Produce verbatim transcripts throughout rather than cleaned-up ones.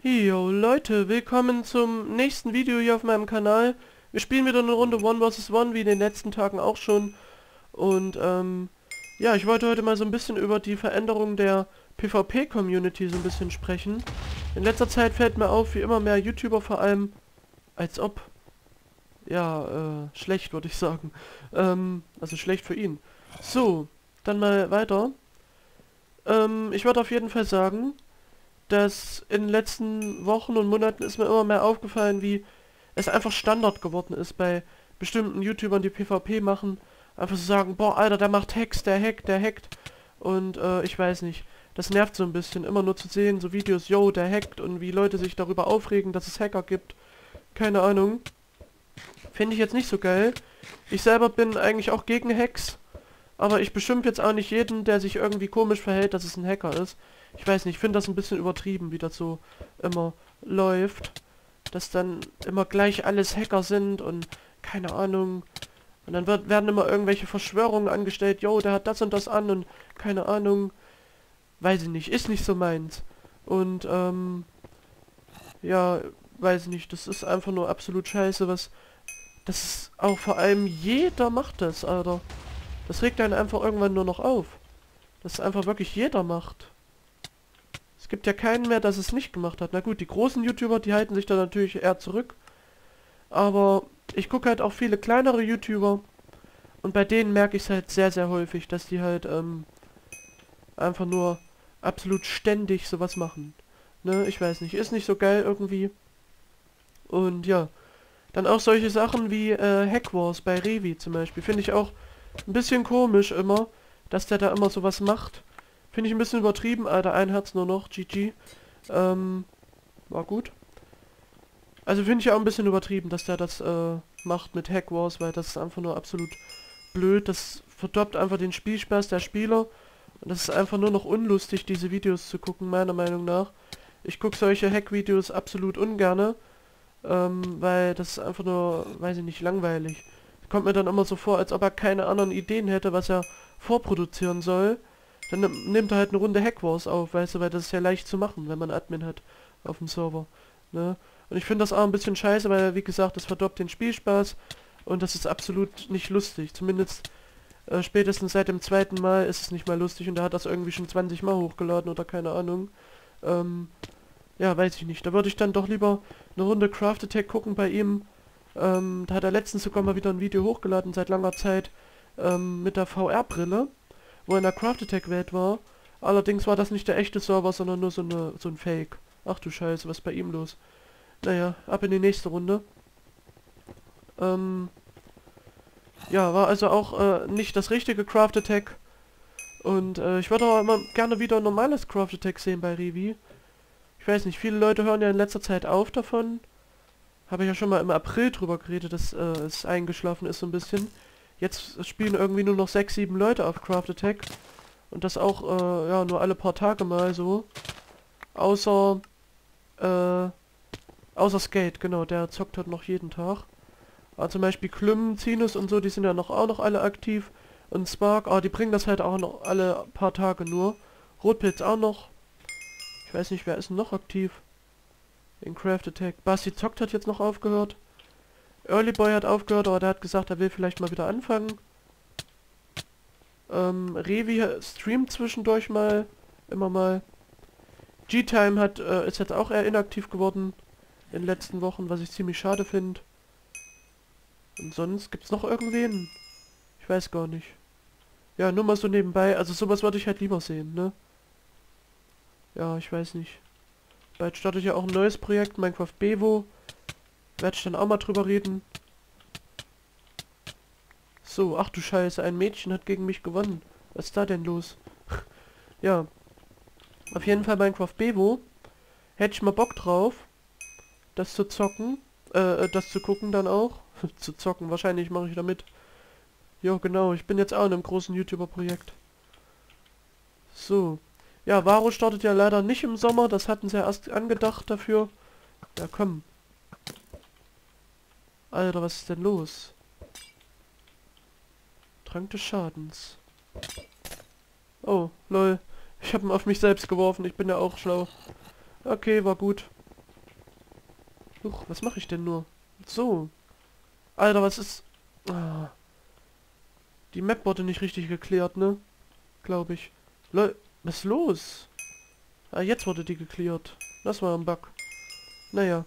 Jo Leute, willkommen zum nächsten Video hier auf meinem Kanal. Wir spielen wieder eine Runde One versus One, wie in den letzten Tagen auch schon. Und ähm, ja, ich wollte heute mal so ein bisschen über die Veränderung der PvP-Community so ein bisschen sprechen. In letzter Zeit fällt mir auf, wie immer mehr YouTuber vor allem, als ob, ja, äh, schlecht würde ich sagen. Ähm, also schlecht für ihn. So, dann mal weiter. Ähm, ich würde auf jeden Fall sagen, dass in den letzten Wochen und Monaten ist mir immer mehr aufgefallen, wie es einfach Standard geworden ist bei bestimmten YouTubern, die PvP machen, einfach zu sagen, boah, Alter, der macht Hacks, der hackt, der hackt. Und äh, ich weiß nicht, das nervt so ein bisschen, immer nur zu sehen, so Videos, yo, der hackt und wie Leute sich darüber aufregen, dass es Hacker gibt. Keine Ahnung. Finde ich jetzt nicht so geil. Ich selber bin eigentlich auch gegen Hacks, aber ich beschimpfe jetzt auch nicht jeden, der sich irgendwie komisch verhält, dass es ein Hacker ist. Ich weiß nicht, ich finde das ein bisschen übertrieben, wie das so immer läuft. Dass dann immer gleich alles Hacker sind und keine Ahnung. Und dann wird, werden immer irgendwelche Verschwörungen angestellt. Yo, der hat das und das an und keine Ahnung. Weiß ich nicht, ist nicht so meins. Und ähm, ja, weiß ich nicht, das ist einfach nur absolut scheiße, was... Das ist auch vor allem jeder macht das, Alter. Das regt einen einfach irgendwann nur noch auf. Dass es einfach wirklich jeder macht. Es gibt ja keinen mehr, dass es nicht gemacht hat. Na gut, die großen YouTuber, die halten sich da natürlich eher zurück. Aber ich gucke halt auch viele kleinere YouTuber. Und bei denen merke ich es halt sehr, sehr häufig, dass die halt ähm, einfach nur absolut ständig sowas machen. Ne, ich weiß nicht, ist nicht so geil irgendwie. Und ja, dann auch solche Sachen wie äh, Hackwars bei Revi zum Beispiel. Finde ich auch ein bisschen komisch immer, dass der da immer sowas macht. Finde ich ein bisschen übertrieben, Alter, ein Herz nur noch, G G. Ähm, war gut. Also finde ich auch ein bisschen übertrieben, dass der das äh, macht mit Hackwars, weil das ist einfach nur absolut blöd. Das verdorbt einfach den Spielspaß der Spieler. Und das ist einfach nur noch unlustig, diese Videos zu gucken, meiner Meinung nach. Ich gucke solche Hack-Videos absolut ungerne, ähm, weil das ist einfach nur, weiß ich nicht, langweilig. Kommt mir dann immer so vor, als ob er keine anderen Ideen hätte, was er vorproduzieren soll. Dann nimmt er halt eine Runde Hackwars auf, weißt du, weil das ist ja leicht zu machen, wenn man Admin hat auf dem Server. Ne? Und ich finde das auch ein bisschen scheiße, weil, wie gesagt, das verdorbt den Spielspaß und das ist absolut nicht lustig. Zumindest äh, spätestens seit dem zweiten Mal ist es nicht mal lustig und er hat das irgendwie schon zwanzig Mal hochgeladen oder keine Ahnung. Ähm, ja, weiß ich nicht. Da würde ich dann doch lieber eine Runde Craft Attack gucken bei ihm. Ähm, da hat er letztens sogar mal wieder ein Video hochgeladen, seit langer Zeit, ähm, mit der V R-Brille, wo er in der Craft Attack Welt war. Allerdings war das nicht der echte Server, sondern nur so eine so ein Fake. Ach du Scheiße, was ist bei ihm los? Naja, ab in die nächste Runde. Ähm, ja, war also auch äh, nicht das richtige Craft Attack. Und äh, ich würde auch immer gerne wieder ein normales Craft Attack sehen bei Revi. Ich weiß nicht, viele Leute hören ja in letzter Zeit auf davon. Habe ich ja schon mal im April drüber geredet, dass äh, es eingeschlafen ist so ein bisschen. Jetzt spielen irgendwie nur noch sechs, sieben Leute auf Craft Attack. Und das auch, äh, ja, nur alle paar Tage mal so. Außer, äh, außer Skate, genau, der zockt halt noch jeden Tag. Aber zum Beispiel Klüm, Zinus und so, die sind ja noch auch noch alle aktiv. Und Spark, aber die bringen das halt auch noch alle paar Tage nur. Rotpilz auch noch. Ich weiß nicht, wer ist denn noch aktiv? In Craft Attack. Basti zockt hat jetzt noch aufgehört. Early Boy hat aufgehört, aber der hat gesagt, er will vielleicht mal wieder anfangen. Ähm, Revi streamt zwischendurch mal. Immer mal. G-Time hat, äh, ist jetzt auch eher inaktiv geworden. In den letzten Wochen, was ich ziemlich schade finde. Und sonst gibt's noch irgendwen? Ich weiß gar nicht. Ja, nur mal so nebenbei. Also sowas würde ich halt lieber sehen, ne? Ja, ich weiß nicht. Bald startet ja auch ein neues Projekt, Minecraft Bevo. Werde ich dann auch mal drüber reden. So, ach du Scheiße, ein Mädchen hat gegen mich gewonnen. Was ist da denn los? Ja. Auf jeden Fall Minecraft Bevo. Hätte ich mal Bock drauf, das zu zocken. Äh, das zu gucken dann auch. Zu zocken, wahrscheinlich mache ich damit. Jo, genau, ich bin jetzt auch in einem großen YouTuber-Projekt. So. Ja, Varo startet ja leider nicht im Sommer, das hatten sie ja erst angedacht dafür. Ja, komm. Alter, was ist denn los? Trank des Schadens. Oh, lol. Ich habe ihn auf mich selbst geworfen, ich bin ja auch schlau. Okay, war gut. Huch, was mache ich denn nur? So. Alter, was ist... Ah. Die Map wurde nicht richtig geklärt, ne? Glaube ich. Lol, was ist los? Ah, jetzt wurde die geklärt. Das war ein Bug. Naja.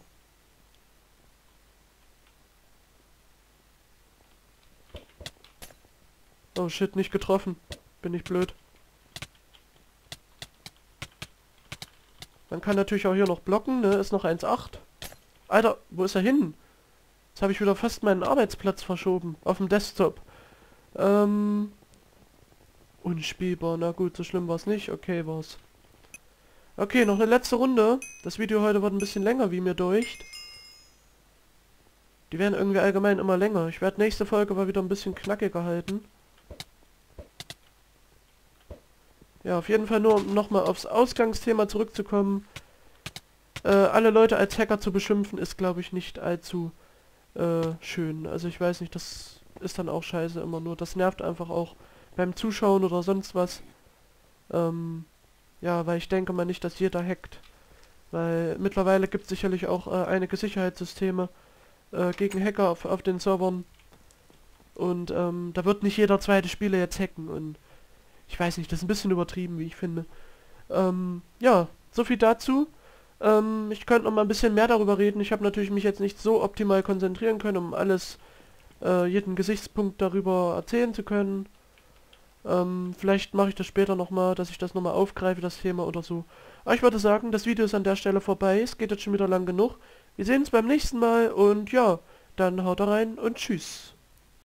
Oh shit, nicht getroffen. Bin ich blöd. Man kann natürlich auch hier noch blocken, ne? Ist noch eins Komma acht. Alter, wo ist er hin? Jetzt habe ich wieder fast meinen Arbeitsplatz verschoben. Auf dem Desktop. Ähm... Unspielbar. Na gut, so schlimm war es nicht. Okay, war's. Okay, noch eine letzte Runde. Das Video heute wird ein bisschen länger, wie mir deucht. Die werden irgendwie allgemein immer länger. Ich werde nächste Folge mal wieder ein bisschen knackiger halten. Ja, auf jeden Fall nur, um nochmal aufs Ausgangsthema zurückzukommen. Äh, alle Leute als Hacker zu beschimpfen, ist, glaube ich, nicht allzu äh, schön. Also ich weiß nicht, das ist dann auch scheiße immer nur. Das nervt einfach auch beim Zuschauen oder sonst was. Ähm, ja, weil ich denke mal nicht, dass jeder hackt. Weil mittlerweile gibt es sicherlich auch äh, einige Sicherheitssysteme äh, gegen Hacker auf, auf den Servern. Und ähm, da wird nicht jeder zweite Spieler jetzt hacken. Und ich weiß nicht, das ist ein bisschen übertrieben, wie ich finde. Ähm, ja, so viel dazu. Ähm, ich könnte noch mal ein bisschen mehr darüber reden. Ich habe natürlich mich jetzt nicht so optimal konzentrieren können, um alles, äh, jeden Gesichtspunkt darüber erzählen zu können. Ähm, vielleicht mache ich das später nochmal, dass ich das nochmal aufgreife, das Thema oder so. Aber ich würde sagen, das Video ist an der Stelle vorbei. Es geht jetzt schon wieder lang genug. Wir sehen uns beim nächsten Mal und ja, dann haut rein und tschüss.